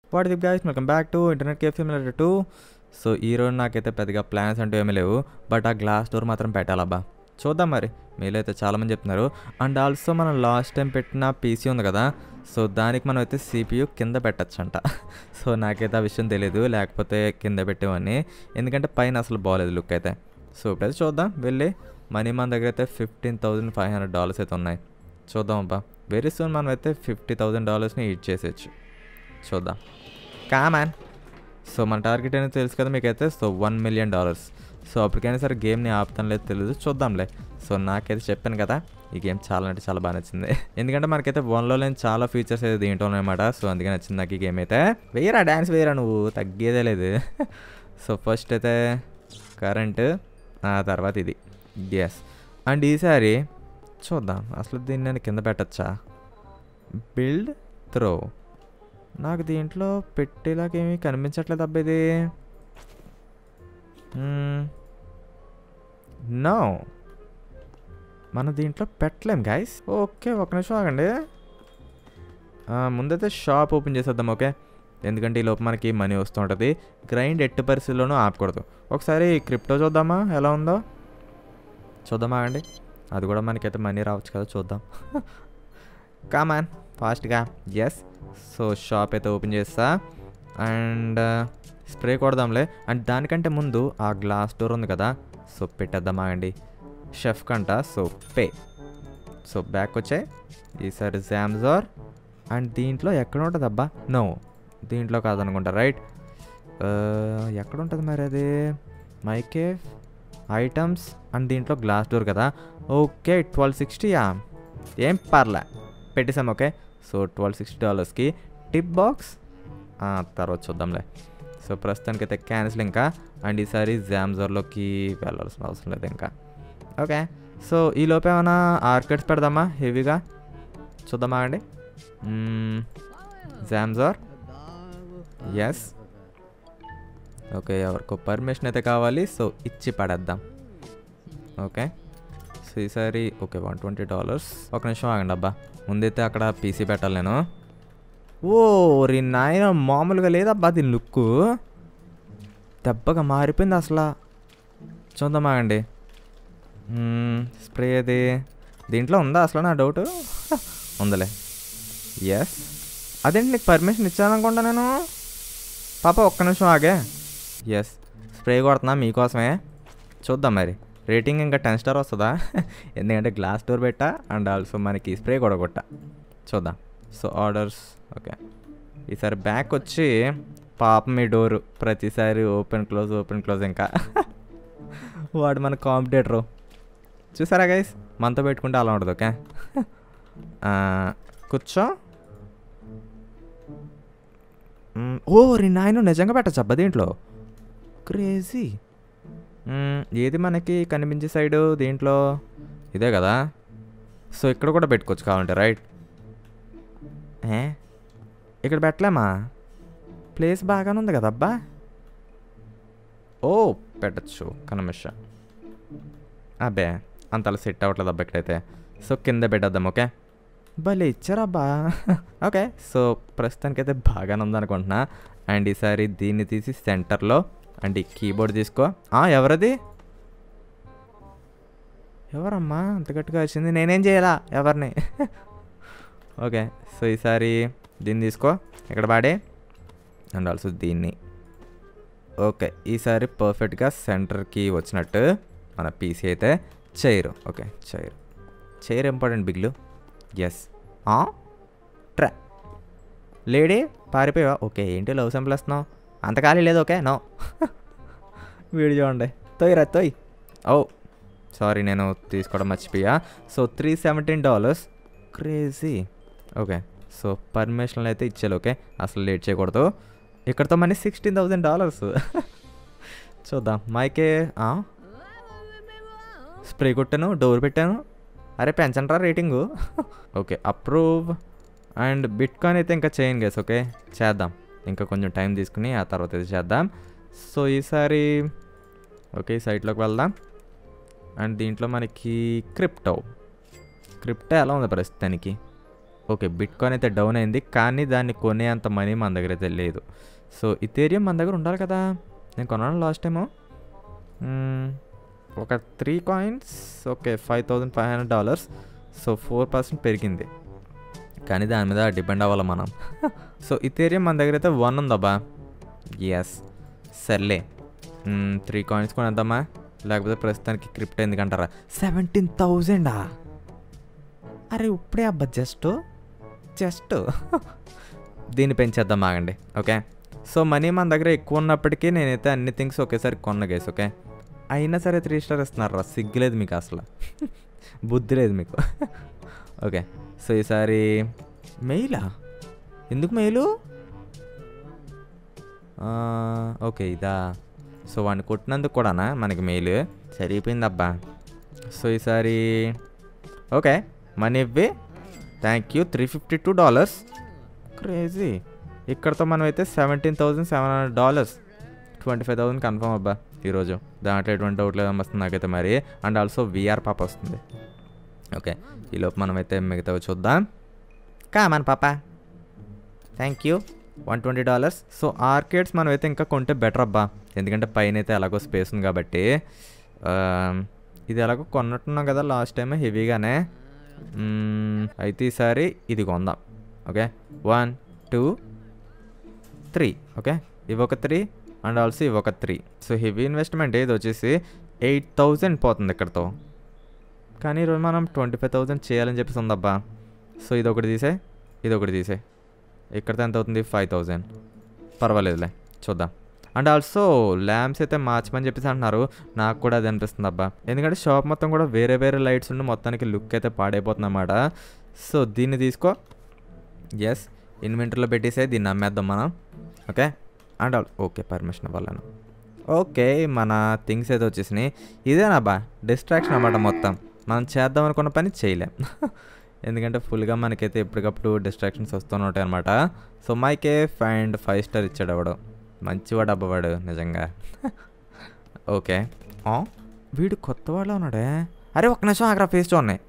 What the guys, welcome back to internet cafe simulator 2. So ఈరోజు నాకైతే పెద్దగా plans అంటూ ఏమీ లేవు, బట్ ఆ గ్లాస్ డోర్ మాత్రం పెట్టాలబ్బా. చూద్దాం మరి, మీలో అయితే చాలామంది చెప్తున్నారు. అండ్ ఆల్సో మనం లాస్ట్ టైం పెట్టిన పీసీ ఉంది కదా, సో దానికి మనం అయితే CPU కింద పెట్టచ్చంట. సో నాకైతే ఆ విషయం తెలియదు, లేకపోతే కింద పెట్టేవాడిని, ఎందుకంటే పైన అసలు బాగాలేదు లుక్ అయితే. సో ఇప్పుడైతే చూద్దాం వెళ్ళి. మనీ మన దగ్గర అయితే $15,500 అయితే ఉన్నాయి. చూద్దాం అబ్బా, వెరీ సూన్ మనం అయితే $50,000ని ఈడ్ చేసేయచ్చు. చూద్దాం కామాన్. సో మన టార్గెట్ అనేది తెలుసు కదా మీకైతే, సో $1 million. సో అప్పటికైనా సరే గేమ్ని ఆపుతాను లేదు తెలియదు, చూద్దాంలే. సో నాకైతే చెప్పాను కదా, ఈ గేమ్ చాలా అంటే చాలా బాగా నచ్చింది. ఎందుకంటే మనకైతే 1లో లేని చాలా ఫీచర్స్ అయితే దీంట్లో అనమాట. సో అందుకే నచ్చింది నాకు ఈ గేమ్ అయితే. వేయరా డ్యాన్స్ వేయరా, నువ్వు తగ్గేదే లేదు. సో ఫస్ట్ అయితే కరెంట్, ఆ తర్వాత ఇది. ఎస్. అండ్ ఈసారి చూద్దాం అసలు దీన్ని నేను కింద పెట్టచ్చా. Build throw. నాకు దీంట్లో పెట్టేలాగేమీ కనిపించట్లేదు అబ్బా ఇది. నో, మనం దీంట్లో పెట్టలేం గైస్. ఓకే ఒక నిమిషం ఆగండి, ముందైతే షాప్ ఓపెన్ చేసేద్దాం. ఓకే, ఎందుకంటే ఈ లోపు మనకి మనీ వస్తూ ఉంటుంది. గ్రైండ్ ఎట్టి పరిస్థితుల్లోనూ ఆపకూడదు. ఒకసారి క్రిప్టో చూద్దామా ఎలా ఉందో, చూద్దామా అండి. అది కూడా మనకైతే మనీ రావచ్చు కదా, చూద్దాం. కామాన్ ఫాస్ట్గా. ఎస్. సో షాప్ అయితే ఓపెన్ చేస్తా అండ్ స్ప్రే కొడదాంలే. అండ్ దానికంటే ముందు ఆ గ్లాస్ డోర్ ఉంది కదా, సో పెట్టేద్దామా అండి షెఫ్ కంట. So pay. సో బ్యాక్ వచ్చాయి ఈసారి జామ్జార్. అండ్ దీంట్లో ఎక్కడ ఉంటుంది అబ్బా, నో దీంట్లో కాదనుకుంటా, రైట్. ఎక్కడ ఉంటుంది మరి అది, మైకేఫ్ ఐటమ్స్. అండ్ దీంట్లో గ్లాస్ డోర్ కదా. ఓకే $1260. ఏం పర్లే, పెట్టేసాం. ఓకే, సో $1260కి టిప్ బాక్స్ తర్వాత చూద్దాంలే. సో ప్రస్తుతానికి అయితే క్యాన్సిల్ ఇంకా. అండ్ ఈసారి జామ్జార్లోకి వెళ్ళాల్సిన అవసరం లేదు ఇంకా. ఓకే, సో ఈ లోపే ఏమైనా ఆర్కెడ్స్ పెడదామా హెవీగా, చూద్దామా అండి. జామ్జార్. ఎస్. ఓకే, ఎవరికో పర్మిషన్ అయితే కావాలి, సో ఇచ్చి పడేద్దాం. ఓకే, సో ఈసారి ఓకే $120. ఒక నిమిషం ఆగండి అబ్బా, ముందైతే అక్కడ పీసీ పెట్టాలి నేను. ఓ రీ నాయన, మామూలుగా లేదబ్బా దీని లుక్, దెబ్బగా మారిపోయింది అసలు. చూద్దామా అండి. స్ప్రే అది దీంట్లో ఉందా అసలు, నా డౌట్. ఉందలే. ఎస్. అదేంటి నీకు పర్మిషన్ ఇచ్చాననుకుంటా నేను. పాప ఒక్క నిమిషం ఆగే. ఎస్, స్ప్రే కొడుతున్నా మీకోసమే. చూద్దాం మరి, రేటింగ్ ఇంకా 10 స్టార్ వస్తుందా. ఎందుకంటే గ్లాస్ డోర్ పెట్టా అండ్ ఆల్సో మనకి స్ప్రే కూడా కొట్టా. చూద్దాం. So orders. ఓకే, ఈసారి బ్యాక్ వచ్చి పాపం మీ డోరు ప్రతిసారి ఓపెన్ క్లోజ్ ఇంకా. వాడు మన కాంపిటేటరు చూసారా గైస్, మనతో పెట్టుకుంటే అలా ఉండదు. ఓకే, కూర్చో. ఓ రీ నాయన, నిజంగా పెట్టచ్చు అబ్బా దీంట్లో, క్రేజీ. ఏది మనకి కనిపించే సైడు దీంట్లో ఇదే కదా. సో ఇక్కడ కూడా పెట్టుకోవచ్చు కావాలంటే, రైట్. ఇక్కడ పెట్టలేమా, ప్లేస్ బాగానే ఉంది కదా అబ్బా. ఓ పెట్టచ్చు కనమిష. అబ్బే అంతలా సెట్ అవ్వట్లేదు అబ్బా ఇక్కడైతే. సో కింద పెట్టేద్దాం. ఓకే, భలే ఇచ్చారబ్బా. ఓకే, సో ప్రస్తుతానికైతే బాగానే ఉందనుకుంటున్నా. అండ్ ఈసారి దీన్ని తీసి సెంటర్లో. అండ్ ఈ కీబోర్డ్ తీసుకో. ఎవరది, ఎవరమ్మా అంత గట్టిగా వచ్చింది, నేనేం చేయాలా ఎవరిని. ఓకే, సో ఈసారి దీన్ని తీసుకో ఇక్కడ పాడే. అండ్ ఆల్సో దీన్ని. ఓకే, ఈసారి పర్ఫెక్ట్గా సెంటర్కి వచ్చినట్టు మన పీసీ అయితే. చైర్. ఓకే, చైర్ ఇంపార్టెంట్ బిగ్లు. ఎస్. ట్రా లేడీ పారిపోయావా. ఓకే, ఏంటి లవ్ సింబల్ వస్తున్నావు, అంత ఖాళీ లేదు. Okay no. వీడియో చూడండి, తోయ్. ఓ సారీ, నేను తీసుకోవడం మర్చిపోయా. సో $317. క్రేజీ. ఓకే, సో పర్మిషన్లు అయితే ఇచ్చేయాలి. ఓకే, అసలు లేట్ చేయకూడదు. ఇక్కడతో మనీ $16,000. చూద్దాం. మైకే స్ప్రే కొట్టాను, డోర్ పెట్టాను. అరే పెంచండి రా rating. Okay, approve. And bitcoin అయితే ఇంకా చేయను గేస్. ఓకే చేద్దాం, ఇంకా కొంచెం టైం తీసుకుని ఆ తర్వాత అయితే చేద్దాం. సో ఈసారి ఓకే సైట్లోకి వెళ్దాం. అండ్ దీంట్లో మనకి క్రిప్టో ఎలా ఉంది ప్రస్తుతానికి. ఓకే, బిట్కాయిన్ అయితే డౌన్ అయింది, కానీ దాన్ని కొనేంత మనీ మన దగ్గర అయితే లేదు. సో ఇథేరియం మన దగ్గర ఉండాలి కదా. నేను కొన్నాను లాస్ట్ టైము ఒక 3 కాయిన్స్. ఓకే, $5,500. సో 4% పెరిగింది, కానీ దాని మీద డిపెండ్ అవ్వాలి మనం. సో ఇథేరియం మన దగ్గర అయితే 1 ఉందబ్బా. ఎస్, సర్లే 3 కాయిన్స్ కొనేద్దామా, లేకపోతే ప్రస్తుతానికి క్రిప్టో ఎందుకంటారా. 17,000 అరే ఇప్పుడే అబ్బా, జస్ట్ దీన్ని పెంచేద్దాం ఆగండి. ఓకే, సో మనీ మన దగ్గర ఎక్కువ ఉన్నప్పటికీ నేనైతే అన్ని థింగ్స్ ఒకేసారి కొన్న గేస్. ఓకే, అయినా సరే 3 స్టార్ ఇస్తున్నారా, సిగ్గులేదు మీకు అసలు, బుద్ధి లేదు మీకు. ఓకే, సో ఈసారి మెయిలా, ఎందుకు మెయిలు? ఓకే ఇదా. సో వాడిని కొట్టినందుకు కూడానా మనకి మెయిల్, సరిపోయిందబ్బా. సో ఈసారి ఓకే మనీ ఇవ్వి, థ్యాంక్ యూ. $352. క్రేజీ. ఇక్కడతో మనం అయితే $17,700, 25,000 కన్ఫర్మ్ అబ్బా ఈరోజు. దాంట్లో ఎటువంటి డౌట్ లేదని వస్తుంది నాకైతే మరి. అండ్ ఆల్సో విఆర్ పాప వస్తుంది. ఓకే, ఈలోపు మనమైతే మిగతావి చూద్దాం. మన పాప, థ్యాంక్ యూ, $120. సో ఆర్కేడ్స్ మనం అయితే ఇంకా కొంటే బెటర్ అబ్బా, ఎందుకంటే పైన అయితే ఎలాగో స్పేస్ ఉంది కాబట్టి. ఇది ఎలాగో కొన్నట్టున్నాం కదా లాస్ట్ టైం హెవీగానే. అయితే ఈసారి ఇది కొందాం. ఓకే, 1 2 3. ఓకే, ఇవొక 3 అండ్ ఆల్సో ఇవొక 3. సో హెవీ ఇన్వెస్ట్మెంట్ ఇది వచ్చేసి 8,000 పోతుంది ఇక్కడతో, కానీ ఈరోజు మనం 25,000 చేయాలని చెప్పేసి ఉందబ్బా. సో ఇదొకటి తీసే, ఇదొకటి తీసే, ఇక్కడతో ఎంత అవుతుంది? 5,000. పర్వాలేదులే, చూద్దాం. అండ్ ఆల్సో ల్యాంప్స్ అయితే మార్చమని చెప్పేసి అంటున్నారు. నాకు కూడా అది అనిపిస్తుంది అబ్బా, ఎందుకంటే షాప్ మొత్తం కూడా వేరే వేరే లైట్స్ ఉండి మొత్తానికి లుక్ అయితే పాడైపోతుంది అన్నమాట. సో దీన్ని తీసుకో, ఎస్, ఇన్వెంటరీలో పెట్టేసే, దీన్ని అమ్మేద్దాం మనం. ఓకే, అండ్ ఓకే పర్మిషన్ ఇవ్వాలను. ఓకే, మన థింగ్స్ అయితే వచ్చేసినాయి. ఇదేనాబ్బా డిస్ట్రాక్షన్ అన్నమాట, మొత్తం మనం చేద్దాం అనుకున్న పని చేయలేం. ఎందుకంటే ఫుల్గా మనకైతే ఎప్పటికప్పుడు డిస్ట్రాక్షన్స్ వస్తూనే ఉంటాయి అనమాట. సో మైకే ఫైండ్ 5 స్టార్ ఇచ్చాడు అవడు, మంచివాడు అబ్బవాడు నిజంగా. ఓకే, వీడు కొత్త వాడులో ఉన్నాడే. అరే ఒక్క నిమిషం ఆగ్రా, ఫేస్ చూడండి.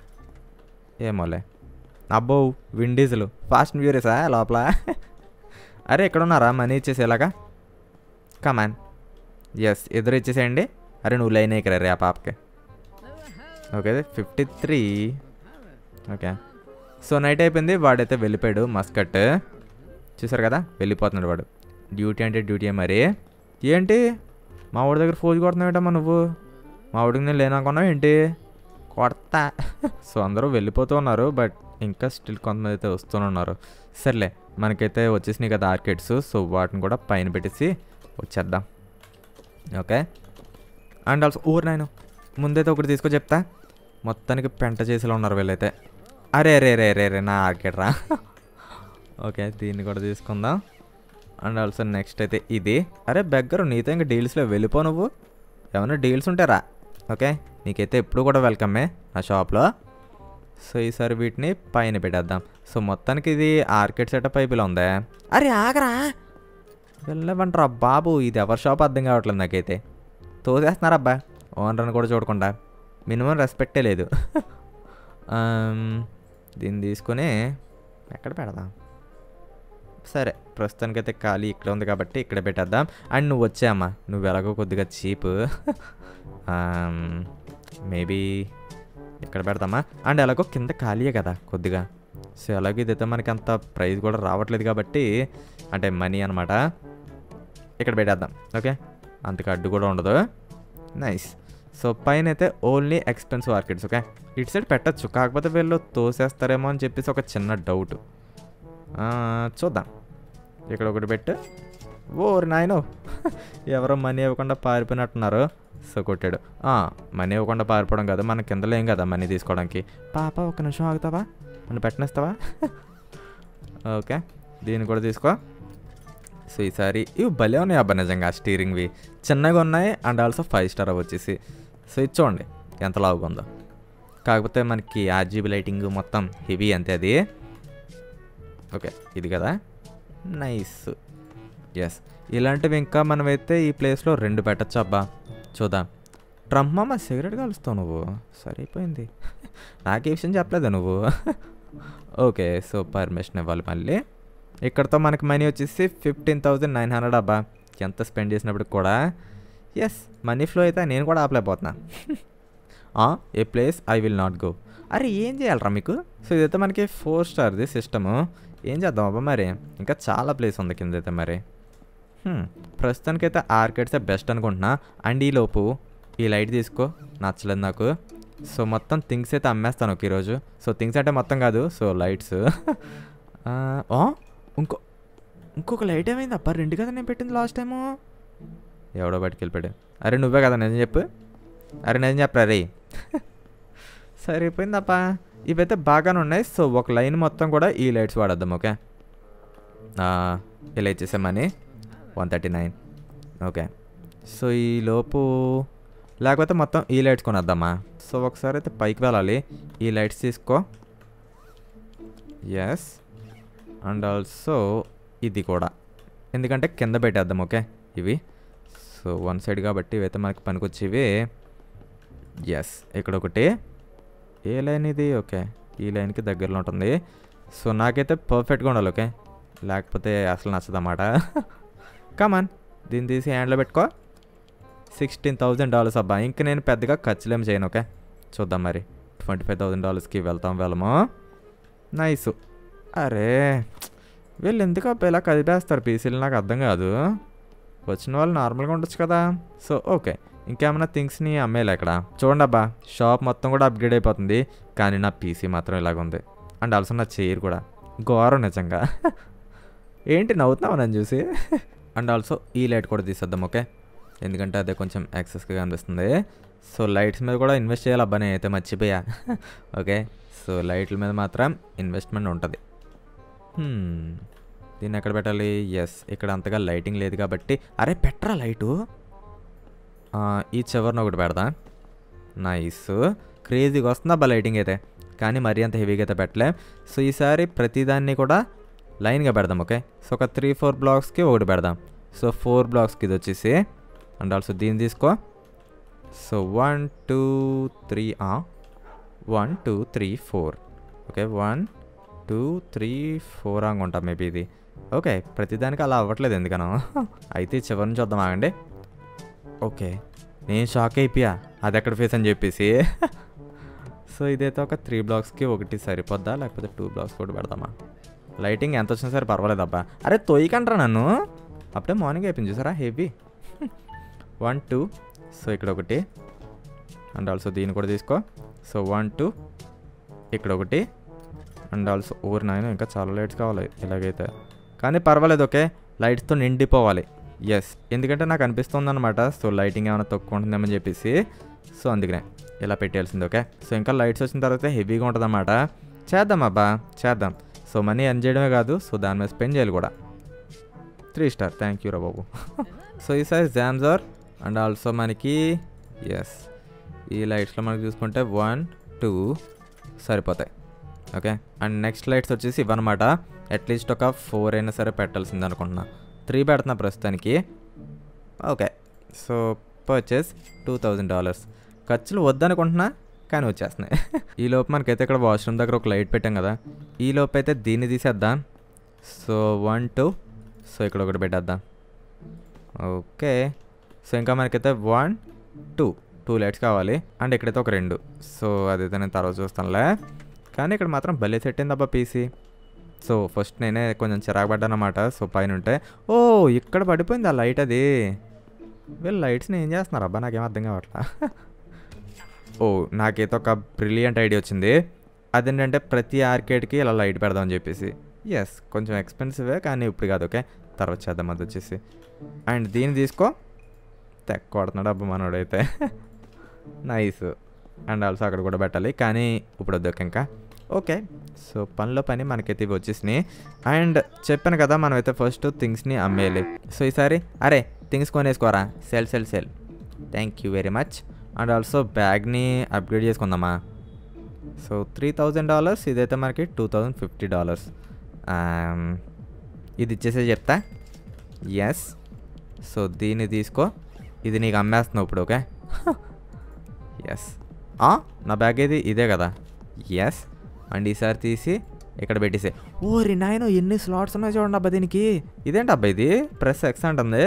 ఏమోలే, అబ్బో విండీజులు ఫాస్ట్ అండ్ ఫ్యూరియసా లోపల. అరే ఎక్కడ ఉన్నారా, మనీ ఇచ్చేసేలాగా. కమాన్, ఎస్ ఎదురు ఇచ్చేసేయండి. అరే నువ్వు లైన్ ఎక్కరా రే ఆ పాపకి. ఓకే 53. ఓకే, సో నైట్ అయిపోయింది, వాడైతే వెళ్ళిపోయాడు. మస్కట్ చూసారు కదా, వెళ్ళిపోతున్నాడు వాడు. డ్యూటీ అంటే డ్యూటీ మరి. ఏంటి మా వాడి దగ్గర ఫోజ్ కొడుతున్నావేటమ్మా నువ్వు? మా వాడికి నేను లేననుకున్నావు ఏంటి? కొడతా. సో అందరూ వెళ్ళిపోతూ ఉన్నారు, బట్ ఇంకా స్టిల్ కొంతమంది అయితే వస్తూనే ఉన్నారు. సర్లే, మనకైతే వచ్చేసినాయి కదా ఆర్కేడ్స్. సో వాటిని కూడా పైన పెట్టేసి వచ్చేద్దాం. ఓకే, అండ్ ఆల్సో నాయను ముందైతే ఒకటి తీసుకో చెప్తా. మొత్తానికి పెంట చేసేలా ఉన్నారు వీళ్ళైతే. అరే రే రే రే రే నా ఆర్కేడ్ రా. ఓకే, దీన్ని కూడా తీసుకుందాం. అండ్ ఆల్సో నెక్స్ట్ అయితే ఇది. అరే బెగ్గరు, నీతో ఇంకా డీల్స్లో వెళ్ళిపో నువ్వు. ఏమైనా డీల్స్ ఉంటారా? ఓకే, నీకైతే ఎప్పుడు కూడా వెల్కమే నా షాప్లో. సో ఈసారి వీటిని పైన పెట్టేద్దాం. సో మొత్తానికి ఇది ఆర్కేడ్ సెటప్ అయిపోయి ఉందే. అరే ఆగరా, వెళ్ళవంటారా బాబు, ఇది ఎవరి షాప్ అర్థం కావట్లేదు నాకైతే. తోసేస్తున్నారబ్బా ఓనర్ని కూడా చూడకుండా, మినిమం రెస్పెక్టే లేదు. దీన్ని తీసుకొని ఎక్కడ పెడదాం? సరే ప్రస్తుతానికైతే ఖాళీ ఇక్కడ ఉంది కాబట్టి ఇక్కడ పెట్టేద్దాం. అండ్ నువ్వు వచ్చాయమ్మా, నువ్వు ఎలాగో కొద్దిగా చీప్, మేబీ ఇక్కడ పెడతామా. అండ్ ఎలాగో కింద ఖాళీయే కదా కొద్దిగా. సో అలాగే ఇదైతే మనకి అంత ప్రైస్ కూడా రావట్లేదు కాబట్టి, అంటే మనీ అనమాట, ఇక్కడ పెట్టేద్దాం. ఓకే, అంతకు అడ్డు కూడా ఉండదు. నైస్. సో పైన అయితే ఓన్లీ ఎక్స్పెన్సివ్ ఆర్కిడ్స్. ఓకే, ఇటు సైడ్ పెట్టచ్చు, కాకపోతే వీళ్ళు తోసేస్తారేమో అని చెప్పేసి ఒక చిన్న డౌట్. చూద్దాం. ఇక్కడ ఒకటి పెట్టు. ఓరి నాయనో, ఎవరో మనీ ఇవ్వకుండా పారిపోయినట్టున్నారు. సో కొట్టాడు. మనీ ఇవ్వకుండా పారిపోవడం కాదు, మన కిందలో ఏం కదా మనీ తీసుకోవడానికి. పాప ఒక్క నిమిషం ఆగుతావా, నన్ను పెట్టనిస్తావా? ఓకే, దీన్ని కూడా తీసుకో. సో ఈసారి ఇవి భలే ఉన్నాయి అబ్బా నిజంగా, స్టీరింగ్వి చిన్నగా ఉన్నాయి. అండ్ ఆల్సో 5 స్టార్ వచ్చేసి. సో ఇది చూడండి ఎంత లావుగా ఉందో. కాకపోతే మనకి RGB లైటింగ్ మొత్తం హెవీ అంతే అది. ఓకే, ఇది కదా, నైస్. ఎస్, ఇలాంటివి ఇంకా మనమైతే ఈ ప్లేస్లో 2 పెట్టచ్చు అబ్బా. చూద్దాం. ట్రంప్ మామ సిగరెట్ కాలుస్తావు నువ్వు, సరిపోయింది. నాకే విషయం చెప్పలేదా నువ్వు? ఓకే. సో, పర్మిషన్ ఇవ్వాలి మళ్ళీ. ఇక్కడితో మనకి మనీ వచ్చేసి 15,900 అబ్బా! ఎంత స్పెండ్ చేసినప్పటికి కూడా. యెస్. మనీ ఫ్లో అయితే నేను కూడా ఆపలేకపోతున్నా. A place I will not go. అరే ఏం చేయాలిరా మీకు? సో, ఇదైతే మనకి 4 స్టార్‌ది సిస్టము. ఏం చేద్దాం అబ్బా మరి? ఇంకా చాలా ప్లేస్ ఉంది కిందైతే మరి. ప్రస్తుతానికైతే ఆర్కేడ్సే బెస్ట్ అనుకుంటున్నా. అండ్ ఈలోపు ఈ లైట్ తీసుకో. నచ్చలేదు నాకు. సో, మొత్తం థింగ్స్ అయితే అమ్మేస్తాను ఈరోజు. సో, థింగ్స్ అంటే మొత్తం కాదు. So, lights. ఇంకొక లైట్ ఏమైంది అబ్బా? 2 కదా నేను పెట్టింది లాస్ట్ టైము. ఎవడో బయటికి వెళ్ళిపోయాడు. అరే నువ్వే కదా నిజం చెప్పు. అరే నిజం చెప్పరా రే. సరిపోయిందప్పా. ఇవైతే బాగానే ఉన్నాయి. సో, ఒక లైన్ మొత్తం కూడా ఈ లైట్స్ వాడద్దాం. ఓకే. ఇలా ఇచ్చేసామని 139. ఓకే. సో, ఈ లోపు లేకపోతే మొత్తం ఈ లైట్స్ కొనేద్దామా? సో, ఒకసారి అయితే పైకి వెళ్ళాలి. ఈ లైట్స్ తీసుకో. ఎస్. అండ్ ఆల్సో ఇది కూడా, ఎందుకంటే కింద పెట్టేద్దాం. ఓకే. ఇవి సో 1 సైడ్ కాబట్టి ఇవైతే మనకి పనికొచ్చేవి. ఎస్. ఇక్కడ ఒకటి. ఏ లైన్ ఇది? ఓకే. ఈ లైన్కి దగ్గరలో ఉంటుంది. సో, నాకైతే పర్ఫెక్ట్గా ఉండాలి. ఓకే. లేకపోతే అసలు నచ్చదన్నమాట. కమాన్, దీన్ని తీసి హ్యాండ్లో పెట్టుకో. $16,000 అబ్బా. ఇంక నేను పెద్దగా ఖర్చులేం చేయను. ఓకే. చూద్దాం మరి. $25,000కి వెళ్ళమో. నైస్. అరే వీళ్ళు ఎందుకు అబ్బా ఇలా కదిపేస్తారు పీసీలు? నాకు అర్థం కాదు. వచ్చిన వాళ్ళు నార్మల్గా ఉండొచ్చు కదా. So, okay. ఇంకేమైనా థింగ్స్ని అమ్మేయాలి ఇక్కడ. చూడండి అబ్బా, షాప్ మొత్తం కూడా అప్గ్రేడ్ అయిపోతుంది. కానీ నా పీసీ మాత్రం ఇలాగ ఉంది. అండ్ ఆల్సో నా చైర్ కూడా ఘోరం నిజంగా. ఏంటి నవ్వుతున్నావు నన్ను చూసి? అండ్ ఆల్సో ఈ లైట్ కూడా తీసేద్దాం. ఓకే. ఎందుకంటే అదే కొంచెం యాక్సెస్గా అనిపిస్తుంది. సో, లైట్స్ మీద కూడా ఇన్వెస్ట్ చేయాలి అబ్బా. నేనైతే మర్చిపోయా. ఓకే. సో, లైట్ల మీద మాత్రం ఇన్వెస్ట్మెంట్ ఉంటుంది. దీన్ని ఎక్కడ పెట్టాలి? ఎస్. ఇక్కడ అంతగా లైటింగ్ లేదు కాబట్టి. అరే పెట్టరా లైటు. ఈ చివరిని ఒకటి పెడదా. నైస్. క్రేజీగా వస్తుంది అబ్బా లైటింగ్ అయితే. కానీ మరీ అంత హెవీగా అయితే పెట్టలే. సో, ఈసారి ప్రతిదాన్ని కూడా లైన్గా పెడదాం. ఓకే. సో, ఒక 3-4 బ్లాక్స్కి ఒకటి పెడదాం. సో, 4 బ్లాక్స్కి ఇది వచ్చేసి. అండ్ ఆల్సో దీన్ని తీసుకో. సో, 1 2 3 1 2 3 4. ఓకే. 1 2 3 4 అనుకుంటా మేబీ ఇది. ఓకే. ప్రతిదానికి అలా అవ్వట్లేదు ఎందుకనో. అయితే చివరి నుంచి వద్దాం ఆగండి. ఓకే. నేను షాక్ అయిపోయా అది ఎక్కడ ఫేస్ అని చెప్పేసి. సో, ఇదైతే ఒక 3 బ్లాక్స్కి ఒకటి సరిపోద్దా, లేకపోతే 2 బ్లాక్స్ కూడా పెడదామా? లైటింగ్ ఎంత వచ్చినా సరే పర్వాలేదు అబ్బా. అరే తొయ్యకంటారా నన్ను. అప్పుడే మార్నింగ్ అయిపోయింది చూసారా హెవీ. 1 2. సో, ఇక్కడ ఒకటి. అండ్ ఆల్సో దీన్ని కూడా తీసుకో. సో, 1 2. ఇక్కడ ఒకటి. And also over 9. ఇంకా చాలా లైట్స్ కావాలి ఇలాగైతే. కానీ పర్వాలేదు. ఓకే. లైట్స్తో నిండిపోవాలి. ఎస్. ఎందుకంటే నాకు అనిపిస్తుంది అనమాట. సో, లైటింగ్ ఏమైనా తక్కువ ఉంటుందేమని చెప్పేసి. సో, అందుకనే ఇలా పెట్టేయాల్సింది. ఓకే. సో, ఇంకా లైట్స్ వచ్చిన తర్వాత హెవీగా ఉంటుంది అన్నమాట. చేద్దాం అబ్బా చేద్దాం. సో, మనీ ఎర్న్ చేయడమే కాదు, సో దాని మీద స్పెండ్ చేయాలి కూడా. 3 స్టార్. థ్యాంక్ యూ రా బాబు. సో, ఈ సైజ్ జామ్జార్. అండ్ ఆల్సో మనకి ఎస్ ఈ లైట్స్లో మనకి చూసుకుంటే 1 2 సరిపోతాయి. ఓకే. అండ్ నెక్స్ట్ లైట్స్ వచ్చేసి ఇవన్నమాట. అట్లీస్ట్ ఒక 4 అయినా సరే పెట్టాల్సింది అనుకుంటున్నా. 3 పెడుతున్నా ప్రస్తుతానికి. ఓకే. So, purchase $2,000. ఖర్చులు వద్దనుకుంటున్నా కానీ వచ్చేస్తున్నాయి. ఈ లోపు మనకైతే ఇక్కడ వాష్రూమ్ దగ్గర ఒక లైట్ పెట్టాం కదా. ఈ లోపు అయితే దీన్ని తీసేద్దాం. సో, 1 2. సో, ఇక్కడ ఒకటి పెట్టేద్దాం. ఓకే. సో, ఇంకా మనకైతే 1 2 లైట్స్ కావాలి. అండ్ ఇక్కడైతే ఒక 2. సో, అదైతే నేను తర్వాత చూస్తానులే. కానీ ఇక్కడ మాత్రం భలే సెట్ అయింది అబ్బా పీసీ. సో, ఫస్ట్ నేనే కొంచెం చిరాకు పడ్డానమాట. సో, పైన ఉంటే ఇక్కడ పడిపోయింది ఆ లైట్. అది వీళ్ళు లైట్స్ని ఏం చేస్తున్నారు అబ్బా? నాకేం అర్థం కావట్లా. నాకైతే ఒక బ్రిలియంట్ ఐడియా వచ్చింది. అదేంటంటే ప్రతి ఆర్కేడ్కి ఇలా లైట్ పెడదామని చెప్పేసి. ఎస్. కొంచెం ఎక్స్పెన్సివే కానీ ఇప్పుడు కాదు. ఓకే. తర్వాత చేద్దాం అది వచ్చేసి. అండ్ దీన్ని తీసుకో. తెక్క కొడుతున్నాడు అబ్బా మనోడైతే. నైస్. అండ్ ఆల్సో అక్కడ కూడా పెట్టాలి కానీ ఇప్పుడు వద్దు ఇంకా. ఓకే. సో, పనిలో పని మనకైతే ఇవి వచ్చేసినాయి. అండ్ చెప్పాను కదా మనమైతే ఫస్ట్ థింగ్స్ని అమ్మేయాలి. సో, ఈసారి అరే థింగ్స్ కొనేసుకోరా. Sell sell sell. Thank you very much. And also బ్యాగ్ని అప్గ్రేడ్ చేసుకుందామా. సో, $3,000. ఇదైతే మనకి $2,050. ఇది ఇచ్చేసే చెప్తా. ఎస్. సో, దీన్ని తీసుకో. ఇది నీకు అమ్మేస్తున్నావు ఇప్పుడు. ఓకే. ఎస్. నా బ్యాగ్ ఇది ఇదే కదా. ఎస్. అండ్ ఈసారి తీసి ఇక్కడ పెట్టేసే. ఓరి నాయనో ఎన్ని స్లాట్స్ ఉన్నాయి చూడండి అబ్బా దీనికి. ఇదేంటి అబ్బా ఇది ప్రెస్ ఎక్స్ అంటుంది.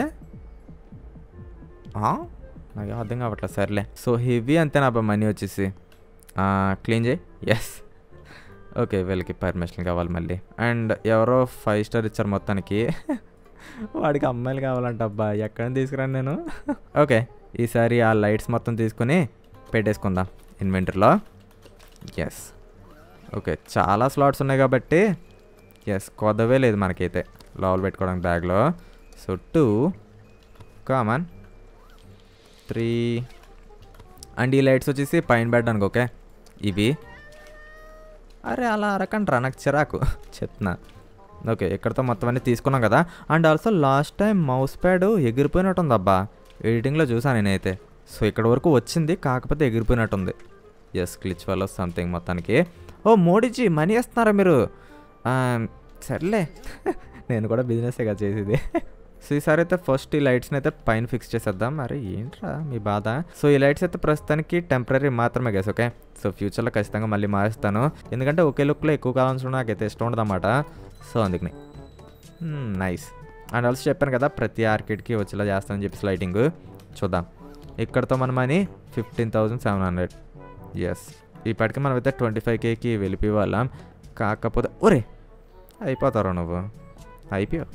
నాకు అర్థం కావట్లేదు. సర్లే. సో హెవీ అంతేనా అబ్బా మనీ వచ్చేసి. క్లీన్ చేయి. ఎస్. ఓకే వీళ్ళకి పర్మిషన్ కావాలి మళ్ళీ. అండ్ ఎవరో 5 స్టార్ ఇచ్చారు మొత్తానికి. వాడికి అమ్మాయిలు కావాలంట అబ్బా. ఎక్కడ తీసుకురాను నేను. ఓకే ఈసారి ఆ లైట్స్ మొత్తం తీసుకుని పెట్టేసుకుందాం ఇన్వెంటరీలో. ఎస్. ఓకే చాలా స్లాట్స్ ఉన్నాయి కాబట్టి ఎస్ కొదవే లేదు మనకైతే లోపల పెట్టుకోవడానికి బ్యాగ్లో. సో 2 కామన్ 3 అండ్ ఈ లైట్స్ వచ్చేసి పైన పెట్టడానికి. ఓకే ఇవి అరే అలా అరకంట్రా నాకు చిరాకు చెప్తున్నా. ఓకే ఇక్కడతో మొత్తం అన్నీ తీసుకున్నాం కదా. And also last time mouse pad ఎగిరిపోయినట్టుంది అబ్బా. ఎడిటింగ్లో చూసాను నేనైతే. సో ఇక్కడ వరకు వచ్చింది కాకపోతే ఎగిరిపోయినట్టుంది. ఎస్ గ్లిచ్ వల్ల సంథింగ్ మొత్తానికి. ఓ మోడీజీ మనీ ఇస్తున్నారా మీరు. సర్లే నేను కూడా బిజినెస్ కదా చేసేది. సో ఈసారి అయితే ఫస్ట్ ఈ లైట్స్ని అయితే పైన ఫిక్స్ చేసేద్దాం. మరి ఏంట్రా మీ బాధ. సో ఈ లైట్స్ అయితే ప్రస్తుతానికి టెంపరీ మాత్రమే గేస్. ఓకే సో ఫ్యూచర్లో ఖచ్చితంగా మళ్ళీ మారుస్తాను. ఎందుకంటే ఒకే లుక్లో ఎక్కువ కాలం చూడడం నాకైతే ఇష్టం ఉండదు అన్నమాట. సో అందుకని నైస్. అండ్ ఆల్సో చెప్పాను కదా ప్రతి ఆర్కిడ్కి వచ్చేలా చేస్తానని చెప్పేసి లైటింగ్. చూద్దాం ఇక్కడతో మన మనీ 15,700. ఎస్ ఇప్పటికి మనం అయితే 25Kకి వెళ్ళిపోయి వాళ్ళం. కాకపోతే ఒరే అయిపోతారు నువ్వు అయిపోయావు.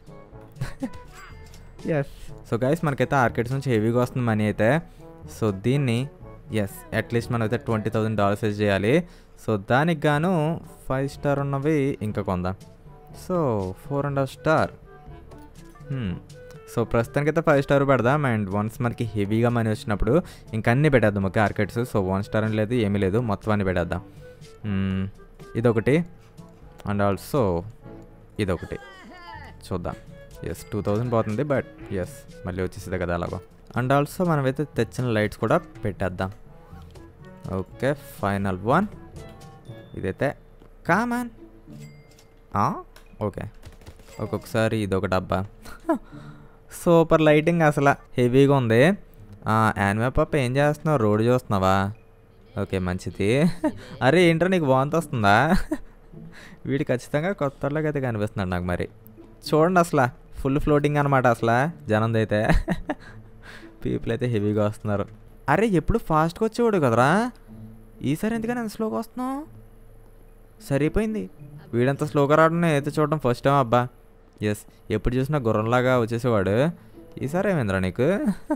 ఎస్. సో గైస్ మనకైతే ఆర్కిడ్స్ నుంచి హెవీగా వస్తుంది మనీ అయితే. సో దీన్ని ఎస్ అట్లీస్ట్ మనం అయితే $20,000 చేయాలి. సో దానికి గాను 5 స్టార్ ఉన్నవి ఇంకా కొందాం. So 4.5 star. సో ప్రస్తుతానికైతే 5 స్టార్ పెడదాం. అండ్ వన్స్ మనకి హెవీగా మనీ వచ్చినప్పుడు ఇంక అన్నీ పెట్టేద్దాం. Okay orchids. సో 1 స్టార్ అని లేదు ఏమీ లేదు మొత్తం అన్నీ పెట్టేద్దాం. ఇదొకటి అండ్ ఆల్సో ఇదొకటి చూద్దాం. ఎస్ 2,000 పోతుంది బట్ ఎస్ మళ్ళీ వచ్చేసింది కదా అలాగో. అండ్ ఆల్సో మనమైతే తెచ్చిన లైట్స్ కూడా పెట్టేద్దాం. ఓకే ఫైనల్ 1 ఇదైతే కామన్. ఓకే ఒక్కొక్కసారి ఇదొక డబ్బా. సూపర్ లైటింగ్ అసలు హెవీగా ఉంది. యానిమే పాప ఏం చేస్తున్నావు రోడ్డు చూస్తున్నావా. ఓకే మంచిది. అరే ఏంట్రా నీకు వాంతి వస్తుందా. వీడు ఖచ్చితంగా కొత్తలోకి అయితే కనిపిస్తున్నాడు నాకు. మరి చూడండి అసలు ఫుల్ ఫ్లోటింగ్ అనమాట అసలు జనంది అయితే. పీపుల్ అయితే హెవీగా వస్తున్నారు. అరే ఎప్పుడు ఫాస్ట్గా వచ్చేవాడు కదరా ఈసారి ఎందుకని అంత స్లోగా వస్తున్నావు. సరిపోయింది వీడంత స్లోగా రావడం అయితే చూడడం ఫస్ట్ టైం అబ్బా. ఎస్ ఎప్పుడు చూసినా గుర్రంలాగా వచ్చేసేవాడు. ఈసారి ఏమైందిరా నీకు.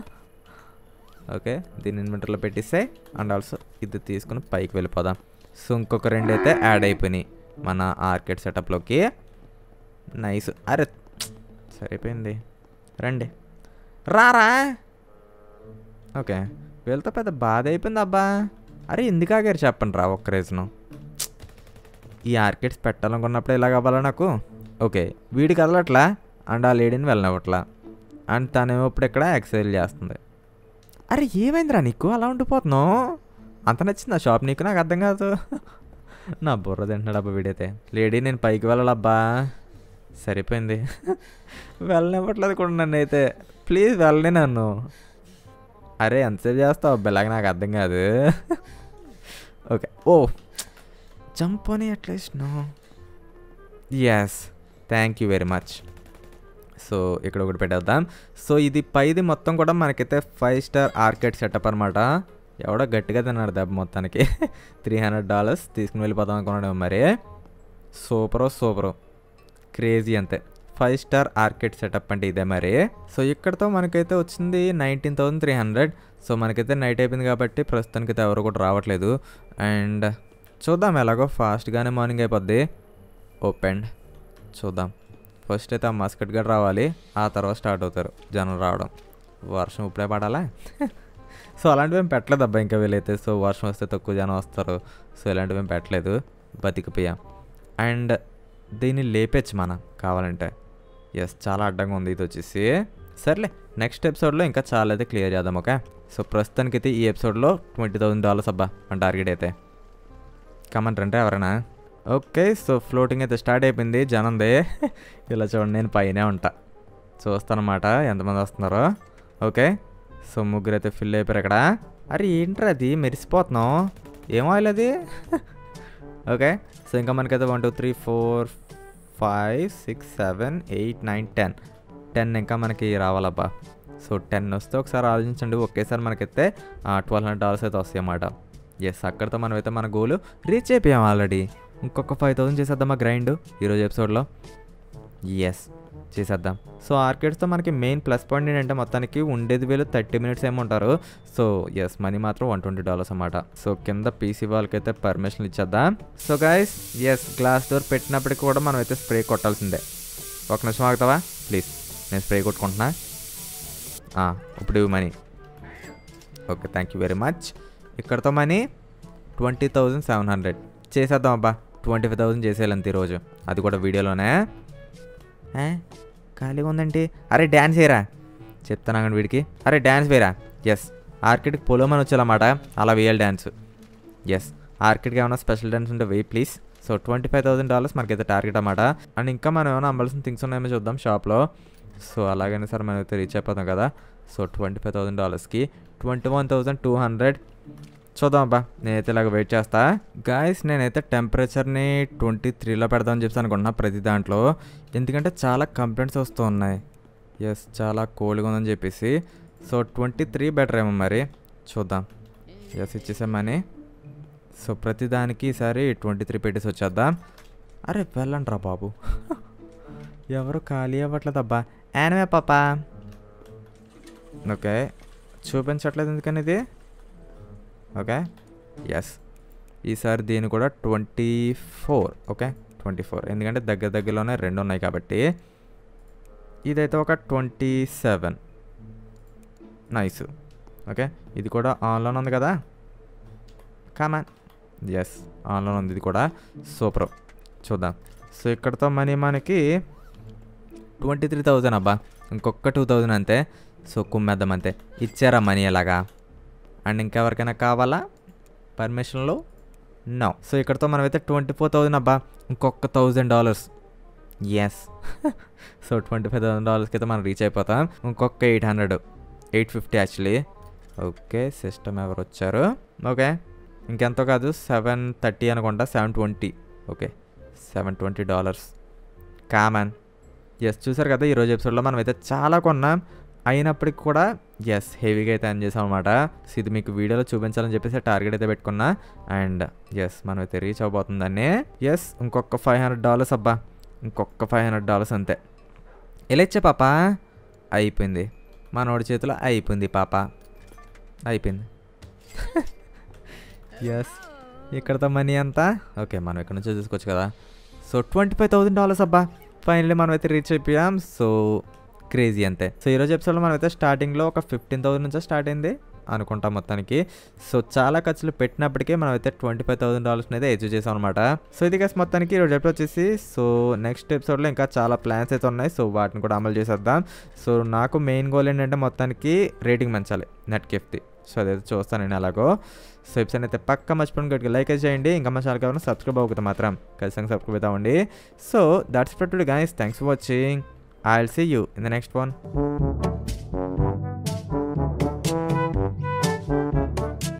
ఓకే దీన్ని ఇన్వెంటర్లో పెట్టిస్తే అండ్ ఆల్సో ఇది తీసుకుని పైకి వెళ్ళిపోదాం. సో ఇంకొక 2 అయితే యాడ్ అయిపోయినాయి మన ఆర్కిడ్ సెటప్లోకి. నైస్. అరే సరిపోయింది రండి రారా. ఓకే వీళ్ళతో పెద్ద బాధ అయిపోయింది అబ్బా. అరే ఎందుకు ఆగారు చెప్పండి రా ఒక్క రీజను. ఈ ఆర్కిడ్స్ పెట్టాలనుకున్నప్పుడు ఇలాగ అవ్వాలా నాకు. ఓకే వీడికి కదలట్లా అండ్ ఆ లేడీని వెళ్ళనివ్వట్లా. అండ్ తనేమో ఇప్పుడు ఇక్కడ ఎక్సైజ్ చేస్తుంది. అరే ఏమైందిరా నీకు అలా ఉండిపోతున్నావు. అంత నచ్చింది ఆ షాప్ నీకు. నాకు అర్థం కాదు. నా బుర్ర తింటున్నాడు అబ్బా వీడైతే. లేడీ నేను పైకి వెళ్ళాలబ్బా. సరిపోయింది వెళ్ళనివ్వట్లేదు కూడా నన్ను అయితే. ప్లీజ్ వెళ్ళని నన్ను. అరే ఎంతసేపు చేస్తావు అబ్బాయిలాగా నాకు అర్థం కాదు. ఓకే ఓ జంప్ అని at least no. Yes thank you very much. So ఇక్కడ ఒకటి పెట్టేద్దాం. సో ఇది పైది మొత్తం కూడా మనకైతే 5 స్టార్ ఆర్కిడ్ సెటప్ అనమాట. ఎవడో గట్టిగా తిన్నాడు దెబ్బ మొత్తానికి. $300 తీసుకుని వెళ్ళిపోదాం అనుకున్నాడు మరి. సూపరు క్రేజీ అంతే. 5 స్టార్ ఆర్కిడ్ సెటప్ అంటే ఇదే మరి. సో ఇక్కడతో మనకైతే వచ్చింది 19,300. సో మనకైతే నైట్ అయిపోయింది కాబట్టి ప్రస్తుతానికైతే ఎవరు కూడా రావట్లేదు. అండ్ చూద్దాం ఎలాగో ఫాస్ట్గానే మార్నింగ్ అయిపోద్ది. ఓపెన్ చూద్దాం. ఫస్ట్ అయితే ఆ మస్కట్ గడ్ రావాలి. ఆ తర్వాత స్టార్ట్ అవుతారు జనం రావడం. వర్షం ఇప్పుడే పడాలా. సో అలాంటివి ఏం పెట్టలేదు అబ్బా ఇంకా వీలైతే. సో వర్షం వస్తే తక్కువ జనం వస్తారు. సో ఇలాంటివి ఏం పెట్టలేదు బతికిపోయాం. అండ్ దీన్ని లేపేచ్చు మనం కావాలంటే. ఎస్ చాలా అడ్డంగా ఉంది ఇది వచ్చేసి. సర్లే నెక్స్ట్ ఎపిసోడ్లో ఇంకా చాలా అయితే క్లియర్ చేద్దాం. ఓకే సో ప్రస్తుతానికైతే ఈ ఎపిసోడ్లో $20,000 అబ్బా మన టార్గెట్ అయితే. కమెంట్ అంటే ఎవరైనా. ఓకే సో ఫ్లోటింగ్ అయితే స్టార్ట్ అయిపోయింది జనందే. ఇలా చూడండి నేను పైనే ఉంటా చూస్తానమాట ఎంతమంది వస్తున్నారో. ఓకే సో ముగ్గురు అయితే ఫిల్ అయిపోయారు ఇక్కడ. అరే ఏంట్రా అది మెరిసిపోతున్నావు. ఏం ఆయిల్ అది. ఓకే. సో ఇంకా మనకైతే 1 2 3 4 5 6 7 8 9 10 ఇంకా మనకి రావాలబ్బా. సో 10 వస్తే ఒకసారి ఆలోచించండి, ఒకేసారి మనకైతే $1200 అయితే వస్తాయి అన్నమాట. ఎస్, అక్కడితో మనమైతే మన గోల్ రీచ్ అయిపోయాం ఆల్రెడీ. ఇంకొక 5000 చేసేద్దామా గ్రైండ్ ఈరోజు ఎపిసోడ్లో. ఎస్, చేసేద్దాం. సో ఆర్కేడ్స్తో మనకి మెయిన్ ప్లస్ పాయింట్ ఏంటంటే మొత్తానికి ఉండేది వీళ్ళు 30 మినిట్స్ ఏమో ఉంటారు. సో ఎస్, మనీ మాత్రం $120 అన్నమాట. సో కింద పీసీ వాళ్ళకైతే పర్మిషన్ ఇచ్చేద్దాం. So guys, yes, glass door పెట్టినప్పటికి కూడా మనం అయితే స్ప్రే కొట్టాల్సిందే. ఒక నిమిషం ఆగుతావా ప్లీజ్, నేను స్ప్రే కొట్టుకుంటున్నా. ఇప్పుడు money. Okay, thank you very much. ఇక్కడతో మనీ 20,700 చేసేద్దాం అబ్బా. 25,000 చేసేయాలంత ఈరోజు, అది కూడా వీడియోలోనే. ఖాళీగా ఉందండి. అరే డ్యాన్స్ వేయరా, చెప్తాను వీడికి. అరే డ్యాన్స్ వేయరా. ఎస్, ఆర్కిడ్కి పొలోమని వచ్చేయాలన్నమాట, అలా వేయాలి డ్యాన్స్. ఎస్, ఆర్కిడ్కి ఏమైనా స్పెషల్ డ్యాన్స్ ఉంటే వేయి ప్లీజ్. సో $25,000 మనకైతే టార్గెట్ అన్నమాట. అండ్ ఇంకా మనం ఏమైనా అమ్మాల్సిన థింగ్స్ ఉన్నాయేమో చూద్దాం షాప్లో. సో అలాగైనా సరే మనమైతే రీచ్ అయిపోతాం కదా. సో $25,000కి 21,200 చూద్దాం అబ్బా. నేనైతే ఇలాగ వెయిట్ చేస్తా. గాయస్, నేనైతే టెంపరేచర్ని 23లో పెడదామని చెప్పి అనుకుంటున్నా ప్రతి దాంట్లో, ఎందుకంటే చాలా కంప్లైంట్స్ వస్తూ ఉన్నాయి. ఎస్, చాలా కోల్డ్గా ఉందని చెప్పేసి. సో 23 బెటర్ ఏమో మరి, చూద్దాం. ఎస్, ఇచ్చేసామని. సో ప్రతి దానికి ఈసారి 23 పెట్టేసి వచ్చేద్దాం. అరే వెళ్ళండి రా బాబు, ఎవరు ఖాళీ అవ్వట్లేదు అబ్బా. యానిమే పాపా. ఓకే, చూపించట్లేదు ఎందుకని ఇది. ఓకే, ఎస్, ఈసారి దీన్ని కూడా 24. ఓకే 24, ఎందుకంటే దగ్గరలోనే 2 ఉన్నాయి కాబట్టి. ఇదైతే ఒక 27. నైస్. ఓకే, ఇది కూడా ఆన్లోనే ఉంది కదా. కామన్. ఎస్, ఆన్లోనే ఉంది ఇది కూడా. సూపర్, చూద్దాం. సో ఇక్కడతో మనీ మనకి 23,000 అబ్బా. ఇంకొక 2,000 అంతే. సో కుమ్మేద్దాం అంతే. ఇచ్చారా మనీ ఎలాగా. అండ్ ఇంకెవరికైనా కావాలా పర్మిషన్లో? నో. సో ఇక్కడతో మనమైతే 24,000 అబ్బా. ఇంకొక $1,000. ఎస్. సో $25,000కి అయితే మనం రీచ్ అయిపోతాం. ఇంకొక 850 యాక్చువల్లీ. ఓకే, సిస్టమ్ ఎవరు వచ్చారు. ఓకే, ఇంకెంతో కాదు 730 అనుకుంటా, 720. ఓకే, $720. కామన్. ఎస్, చూసారు కదా ఈరోజు ఎపిసోడ్లో మనమైతే చాలా కొన్నాం, అయినప్పటికి కూడా ఎస్ హెవీగా అయితే ఎర్న్ చేసాం అనమాట. సో ఇది మీకు వీడియోలో చూపించాలని చెప్పేసి టార్గెట్ అయితే పెట్టుకున్నా. అండ్ ఎస్, మనమైతే రీచ్ అవబోతుందని. ఎస్, ఇంకొక $500 అబ్బా. ఇంకొక $500 అంతే. ఎలా ఇచ్చే పాప. అయిపోయింది, మనోడి చేతిలో అయిపోయింది పాప, అయిపోయింది. ఎస్, ఇక్కడతో మనీ అంతా ఓకే, మనం ఇక్కడ నుంచి చూసుకోవచ్చు కదా. సో $25,000 అబ్బా. ఫైనల్లీ మనమైతే రీచ్ అయిపోయాం. సో క్రేజీ అంతే. సో ఈరోజు ఎపిసోడ్లో మనమైతే స్టార్టింగ్లో ఒక 15,000 నుంచే స్టార్ట్ అయింది అనుకుంటాం మొత్తానికి. సో చాలా ఖర్చులు పెట్టినప్పటికీ మనమైతే $25,000 అయితే అచీవ్ చేసాం అనమాట. సో ఇది గైస్ మొత్తానికి ఈరోజు ఎపిసోడ్ వచ్చేసి. సో నెక్స్ట్ ఎపిసోడ్లో ఇంకా చాలా ప్లాన్స్ అయితే ఉన్నాయి, సో వాటిని కూడా అమలు చేసేద్దాం. సో నాకు మెయిన్ గోల్ ఏంటంటే మొత్తానికి రేటింగ్ పెంచాలి నెట్గిఫ్ట్ది. సో అదైతే చూస్తాను నేను ఎలాగో. సో ఎపిసోడ్ అయితే పక్క మర్చిపోయిన గట్టిగా లైక్ చేయండి. ఇంకా మా ఛానల్ కావాలని సబ్స్క్రైబ్ అవ్వకపోతే మాత్రం ఖచ్చితంగా సబ్స్క్రైబ్ అవుతామండి. So that's for today guys, thanks for watching. I'll see you in the next one.